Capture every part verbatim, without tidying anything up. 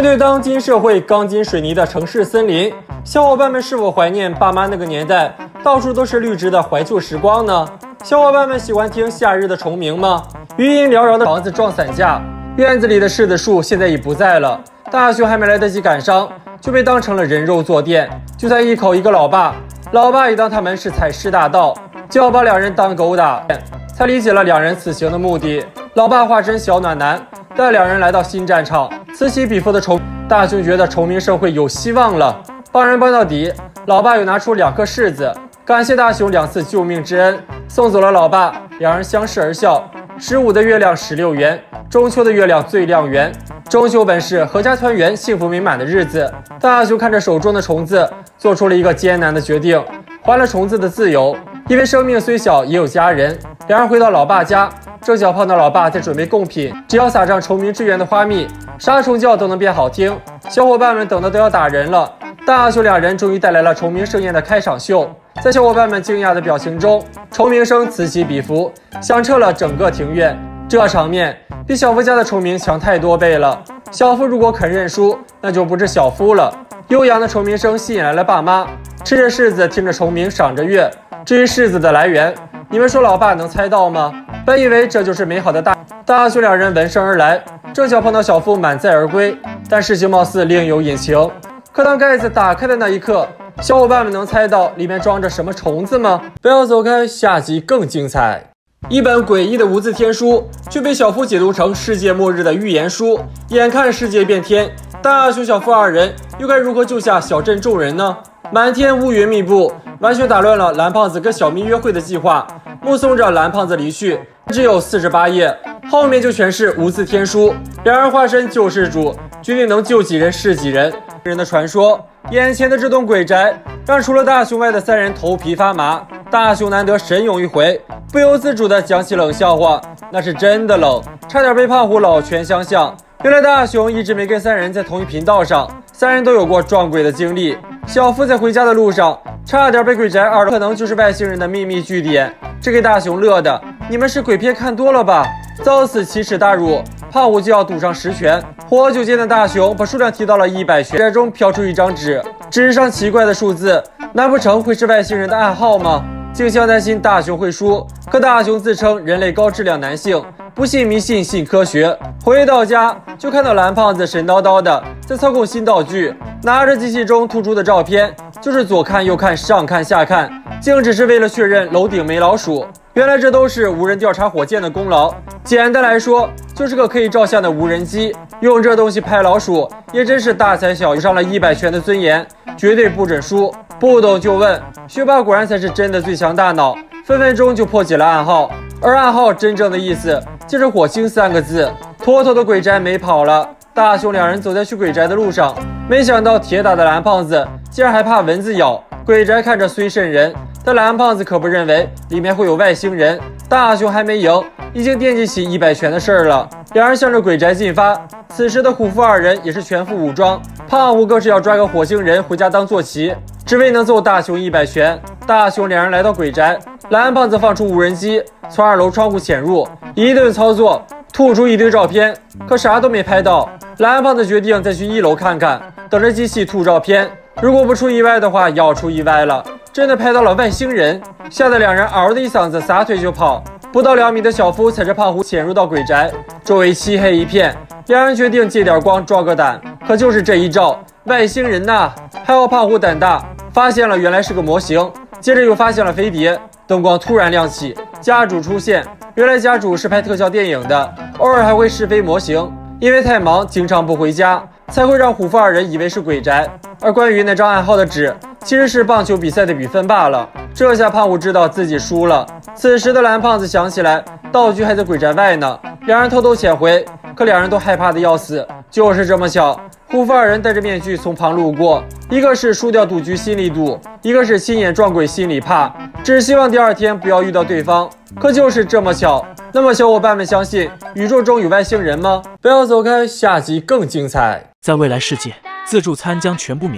面对当今社会钢筋水泥的城市森林，小伙伴们是否怀念爸妈那个年代到处都是绿植的怀旧时光呢？小伙伴们喜欢听夏日的虫鸣吗？余音缭绕的房子撞伞架，院子里的柿子树现在已不在了。大熊还没来得及感伤，就被当成了人肉坐垫。就在一口一个老爸，老爸也当他们是采石大盗，就要把两人当狗打，才理解了两人此行的目的。老爸化身小暖男，带两人来到新战场，此起彼伏的虫。大熊觉得虫鸣社会有希望了，帮人帮到底。老爸又拿出两颗柿子，感谢大熊两次救命之恩，送走了老爸。两人相视而笑。十五的月亮十六圆，中秋的月亮最亮圆。中秋本是阖家团圆、幸福美满的日子。大熊看着手中的虫子，做出了一个艰难的决定，还了虫子的自由。因为生命虽小，也有家人。两人回到老爸家，正巧碰到老爸在准备贡品，只要撒上虫鸣之源的花蜜，杀虫叫都能变好听。小伙伴们等的都要打人了。大熊两人终于带来了虫鸣盛宴的开场秀。在小伙伴们惊讶的表情中，虫鸣声此起彼伏，响彻了整个庭院。这场面比小夫家的虫鸣强太多倍了。小夫如果肯认输，那就不是小夫了。悠扬的虫鸣声吸引来了爸妈，吃着柿子，听着虫鸣，赏着月。至于柿子的来源，你们说老爸能猜到吗？本以为这就是美好的大大熊两人闻声而来，正巧碰到小夫满载而归，但事情貌似另有隐情。可当盖子打开的那一刻，小伙伴们能猜到里面装着什么虫子吗？不要走开，下集更精彩。一本诡异的无字天书，却被小夫解读成世界末日的预言书。眼看世界变天，大熊小夫二人又该如何救下小镇众人呢？满天乌云密布，完全打乱了蓝胖子跟小咪约会的计划。目送着蓝胖子离去，只有四十八页，后面就全是无字天书。两人化身救世主，决定能救几人是几人。人的传说，眼前的这栋鬼宅让除了大熊外的三人头皮发麻。大熊难得神勇一回，不由自主地讲起冷笑话，那是真的冷，差点被胖虎老拳相向。原来大熊一直没跟三人在同一频道上，三人都有过撞鬼的经历。小夫在回家的路上差点被鬼宅二楼可能就是外星人的秘密据点，这给大熊乐的，你们是鬼片看多了吧？遭此奇耻大辱，胖虎就要赌上十拳。活久见的大熊把数量提到了一百拳，在中飘出一张纸，纸上奇怪的数字，难不成会是外星人的暗号吗？静香担心大熊会输，可大熊自称人类高质量男性，不信迷信，信科学。回到家就看到蓝胖子神叨叨的在操控新道具，拿着机器中吐出的照片，就是左看右看上看下看，竟只是为了确认楼顶没老鼠。原来这都是无人调查火箭的功劳。简单来说，就是个可以照相的无人机。用这东西拍老鼠，也真是大材小用，上了一百拳的尊严，绝对不准输。不懂就问，学霸果然才是真的最强大脑，分分钟就破解了暗号。而暗号真正的意思就是火星三个字。妥妥的鬼宅没跑了。大熊两人走在去鬼宅的路上，没想到铁打的蓝胖子竟然还怕蚊子咬。鬼宅看着虽瘆人，但蓝胖子可不认为里面会有外星人。大熊还没赢，已经惦记起一百拳的事儿了。两人向着鬼宅进发。此时的虎父二人也是全副武装，胖虎更是要抓个火星人回家当坐骑，只为能揍大熊一百拳。大熊两人来到鬼宅，蓝胖子放出无人机，从二楼窗户潜入，一顿操作，吐出一堆照片，可啥都没拍到。蓝胖子决定再去一楼看看，等着机器吐照片。如果不出意外的话，要出意外了，真的拍到了外星人，吓得两人嗷的一嗓子撒腿就跑。不到两米的小夫踩着胖虎潜入到鬼宅，周围漆黑一片，两人决定借点光壮个胆。可就是这一照，外星人呐！还好胖虎胆大，发现了原来是个模型，接着又发现了飞碟。灯光突然亮起，家主出现。原来家主是拍特效电影的，偶尔还会试飞模型，因为太忙经常不回家，才会让虎父二人以为是鬼宅。而关于那张暗号的纸，其实是棒球比赛的比分罢了。这下胖虎知道自己输了。此时的蓝胖子想起来道具还在鬼宅外呢，两人偷偷潜回，可两人都害怕的要死。就是这么巧，虎父二人戴着面具从旁路过，一个是输掉赌局心里赌，一个是亲眼撞鬼心里怕，只希望第二天不要遇到对方。可就是这么巧。那么小伙伴们相信宇宙中有外星人吗？不要走开，下集更精彩。 在未来世界，自助餐将全部免费。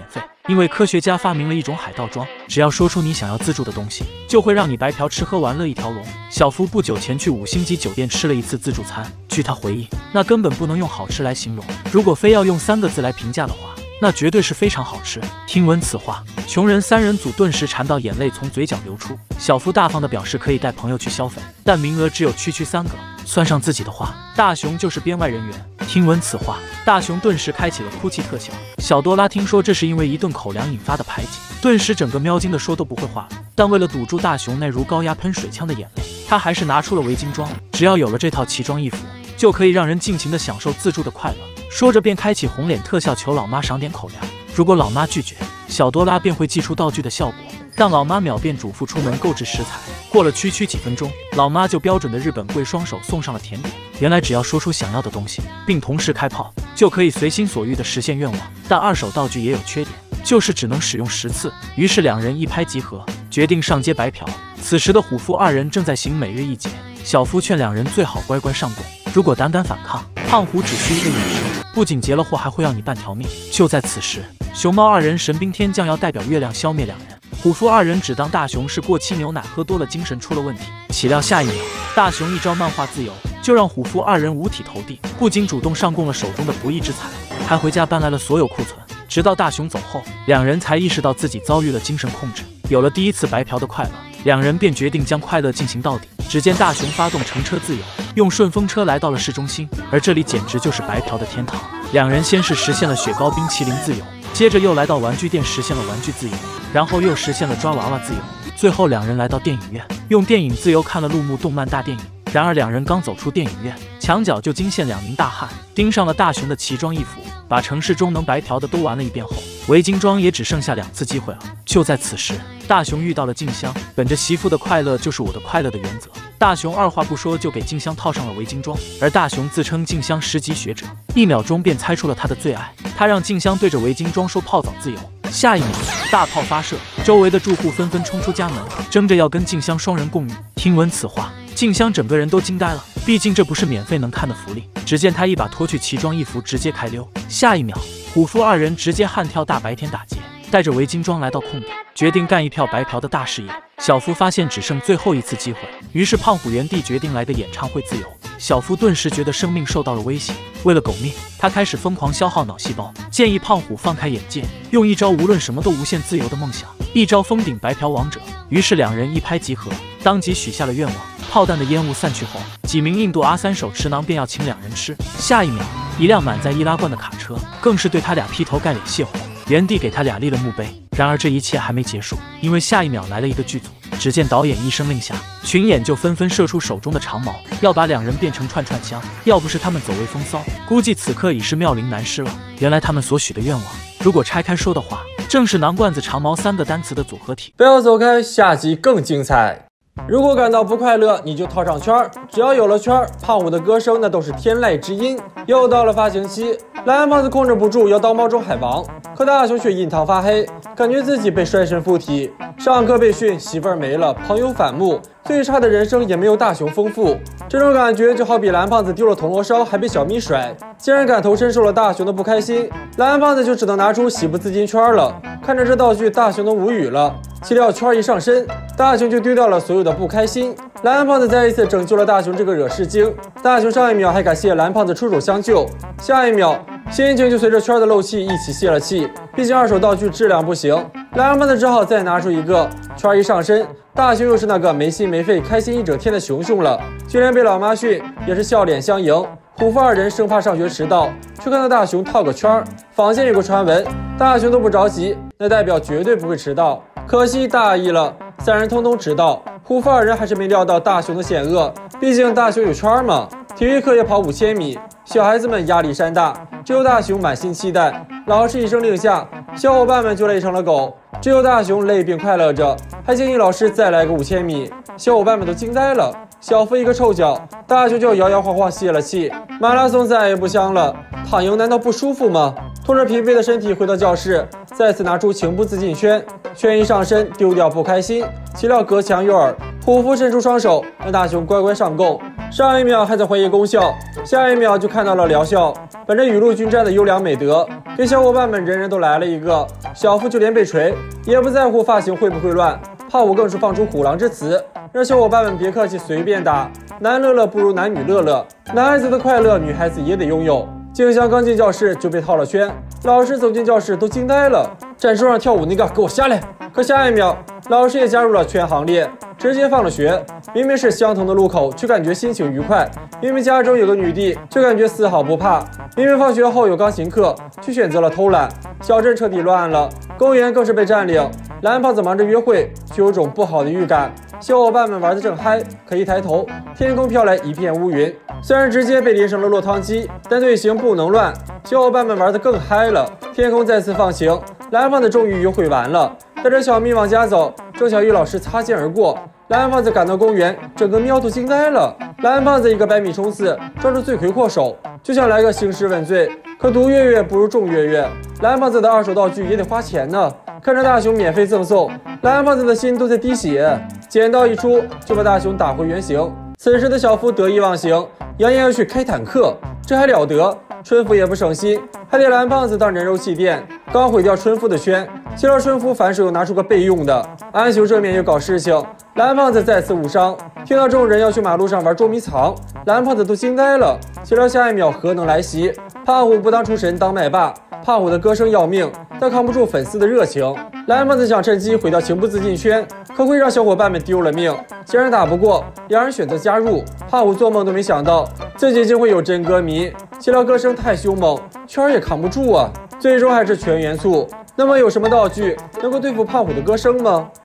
因为科学家发明了一种海盗装，只要说出你想要自助的东西，就会让你白嫖吃喝玩乐一条龙。小夫不久前去五星级酒店吃了一次自助餐，据他回忆，那根本不能用好吃来形容，如果非要用三个字来评价的话，那绝对是非常好吃。听闻此话，穷人三人组顿时馋到眼泪从嘴角流出。小夫大方地表示可以带朋友去消费，但名额只有区区三个，算上自己的话，大雄就是编外人员。听闻此话，大雄顿时开启了哭泣特效。小多拉听说这是因为一顿口粮引发的排挤，顿时整个喵精的说都不会话了。但为了堵住大雄那如高压喷水枪的眼泪，他还是拿出了围巾装。只要有了这套奇装异服，就可以让人尽情地享受自助的快乐。说着便开启红脸特效，求老妈赏点口粮。如果老妈拒绝，小多拉便会祭出道具的效果，让老妈秒变嘱咐出门购置食材。过了区区几分钟，老妈就标准的日本跪双手送上了甜点。原来只要说出想要的东西，并同时开炮，就可以随心所欲地实现愿望。但二手道具也有缺点，就是只能使用十次。于是两人一拍即合，决定上街白嫖。此时的虎父二人正在行每日一劫，小夫劝两人最好乖乖上供，如果胆敢反抗，胖虎只需一个眼神，不仅劫了货，还会要你半条命。就在此时，熊猫二人神兵天降，要代表月亮消灭两人。虎父二人只当大雄是过期牛奶喝多了，精神出了问题。岂料下一秒，大雄一招漫画自由，就让虎父二人五体投地，不仅主动上供了手中的不义之财，还回家搬来了所有库存。直到大雄走后，两人才意识到自己遭遇了精神控制。有了第一次白嫖的快乐，两人便决定将快乐进行到底。只见大雄发动乘车自由，用顺风车来到了市中心，而这里简直就是白嫖的天堂。两人先是实现了雪糕冰淇淋自由，接着又来到玩具店实现了玩具自由，然后又实现了抓娃娃自由，最后两人来到电影院，用电影自由看了陆幕动漫大电影。然而两人刚走出电影院，墙角就惊现两名大汉，盯上了大雄的奇装异服。把城市中能白嫖的都玩了一遍后，围巾装也只剩下两次机会了。就在此时，大雄遇到了静香，本着媳妇的快乐就是我的快乐的原则，大雄二话不说就给静香套上了围巾装。而大雄自称静香十级学者，一秒钟便猜出了他的最爱。他让静香对着围巾装说泡澡自由，下一秒大炮发射，周围的住户纷纷冲出家门，争着要跟静香双人共浴。听闻此话，静香整个人都惊呆了，毕竟这不是免费能看的福利。只见他一把脱去奇装异服，直接开溜。下一秒，虎父二人直接悍跳大白天打劫，带着围巾装来到空地，决定干一票白嫖的大事业。小夫发现只剩最后一次机会，于是胖虎原地决定来个演唱会自由。小夫顿时觉得生命受到了威胁，为了狗命，他开始疯狂消耗脑细胞，建议胖虎放开眼界，用一招无论什么都无限自由的梦想，一招封顶白嫖王者。于是两人一拍即合，当即许下了愿望。炮弹的烟雾散去后，几名印度阿三手持馕便要请两人吃。下一秒，一辆满载易拉罐的卡车更是对他俩劈头盖脸卸火，原地给他俩立了墓碑。然而这一切还没结束，因为下一秒来了一个剧组。只见导演一声令下，群演就纷纷射出手中的长矛，要把两人变成串串香。要不是他们走位风骚，估计此刻已是妙龄男尸了。原来他们所许的愿望，如果拆开说的话，正是馕罐子长矛三个单词的组合体。 不要走开，下集更精彩。如果感到不快乐，你就套上圈儿，只要有了圈儿，胖虎的歌声那都是天籁之音。又到了发情期，蓝胖子控制不住要当猫中海王，可大雄却印堂发黑，感觉自己被摔身附体。上课被训，媳妇儿没了，朋友反目，最差的人生也没有大雄丰富。这种感觉就好比蓝胖子丢了铜锣烧还被小咪甩，既然感同身受了大雄的不开心，蓝胖子就只能拿出喜不自禁圈了。看着这道具，大雄都无语了。岂料圈一上身，大雄就丢掉了所有的不开心。蓝胖子再一次拯救了大雄这个惹事精。大雄上一秒还感谢蓝胖子出手相救，下一秒心情就随着圈的漏气一起泄了气。毕竟二手道具质量不行，蓝胖子只好再拿出一个。圈一上身，大雄又是那个没心没肺、开心一整天的熊熊了。就连被老妈训也是笑脸相迎。虎父二人生怕上学迟到，却看到大雄套个圈。坊间有个传闻，大雄都不着急，那代表绝对不会迟到。可惜大意了，三人通通迟到。虎父二人还是没料到大雄的险恶，毕竟大雄有圈嘛。体育课也跑五千米，小孩子们压力山大，只有大雄满心期待。老师一声令下，小伙伴们就累成了狗，只有大雄累并快乐着，还建议老师再来个五千米。小伙伴们都惊呆了。小夫一个臭脚，大雄就摇摇晃晃泄了气。马拉松再也不香了，躺赢难道不舒服吗？拖着疲惫的身体回到教室，再次拿出情不自禁圈，圈一上身，丢掉不开心。岂料隔墙有耳，虎父伸出双手，让大雄乖乖上供。上一秒还在怀疑功效，下一秒就看到了疗效。本着雨露均沾的优良美德， 给小伙伴们人人都来了一个。小夫就连被锤也不在乎发型会不会乱，胖虎更是放出虎狼之词，让小伙伴们别客气，随便打。男乐乐不如男女乐乐，男孩子的快乐，女孩子也得拥有。静香刚进教室就被套了圈，老师走进教室都惊呆了。战书上跳舞那个，给我下来！可下一秒，老师也加入了圈行列，直接放了学。明明是相同的路口，却感觉心情愉快；明明家中有个女帝，却感觉丝毫不怕；明明放学后有钢琴课，却选择了偷懒。小镇彻底乱了，公园更是被占领。蓝胖子忙着约会，却有种不好的预感。小伙伴们玩得正嗨，可一抬头，天空飘来一片乌云。虽然直接被淋成了落汤鸡，但队形不能乱。小伙伴们玩得更嗨了，天空再次放晴。蓝胖子终于约会完了，带着小蜜往家走，郑小玉老师擦肩而过。蓝胖子赶到公园，整个喵都惊呆了。蓝胖子一个百米冲刺，抓住罪魁祸首，就想来个兴师问罪。可独月月不如众月月，蓝胖子的二手道具也得花钱呢。看着大熊免费赠送，蓝胖子的心都在滴血。剪刀一出，就把大熊打回原形。此时的小夫得意忘形，扬言要去开坦克，这还了得？春夫也不省心，还得蓝胖子当人肉气垫。刚毁掉春夫的圈，谁料春夫反手又拿出个备用的。安雄正面又搞事情，蓝胖子再次误伤。听到众人要去马路上玩捉迷藏，蓝胖子都惊呆了。谁料下一秒核能来袭，胖虎不当厨神当麦霸。胖虎的歌声要命，但扛不住粉丝的热情。蓝胖子想趁机毁掉情不自禁圈，可会让小伙伴们丢了命。既然打不过，两人选择加入。胖虎做梦都没想到自己竟会有真歌迷，岂料歌声太凶猛，圈也扛不住啊！最终还是全元素。那么有什么道具能够对付胖虎的歌声吗？